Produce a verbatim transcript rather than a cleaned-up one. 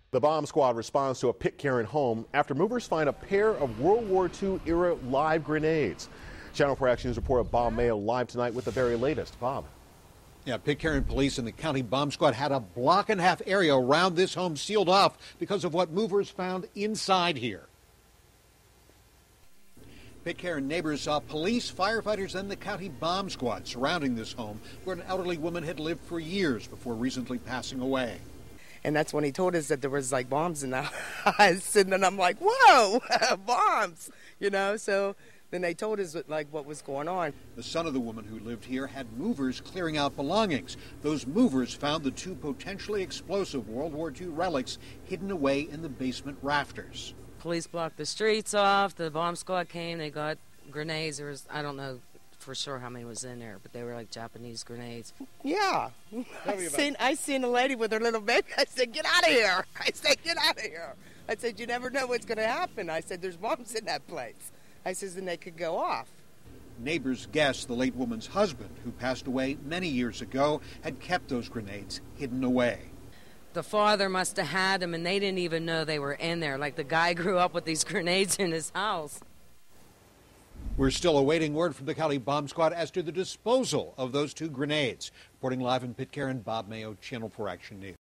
The bomb squad responds to a Pitcairn home after movers find a pair of World War Two era live grenades. Channel four Action News reporter Bob Mayo live tonight with the very latest. Bob. Yeah, Pitcairn police and the county bomb squad had a block and a half area around this home sealed off because of what movers found inside here. Pitcairn neighbors saw police, firefighters, and the county bomb squad surrounding this home where an elderly woman had lived for years before recently passing away. And that's when he told us that there was like bombs in the house, and then I'm like, whoa, bombs, you know, so then they told us like what was going on. The son of the woman who lived here had movers clearing out belongings. Those movers found the two potentially explosive World War Two relics hidden away in the basement rafters. Police blocked the streets off, the bomb squad came, they got grenades. There was, I don't know for sure how many was in there, but they were like Japanese grenades. Yeah. I seen, I seen a lady with her little baby. I said, get out of here. I said, get out of here. I said, you never know what's going to happen. I said, there's bombs in that place. I says, and they could go off. Neighbors guess the late woman's husband, who passed away many years ago, had kept those grenades hidden away. The father must have had them, and they didn't even know they were in there. Like the guy grew up with these grenades in his house. We're still awaiting word from the county bomb squad as to the disposal of those two grenades. Reporting live in Pitcairn, Bob Mayo, Channel four Action News.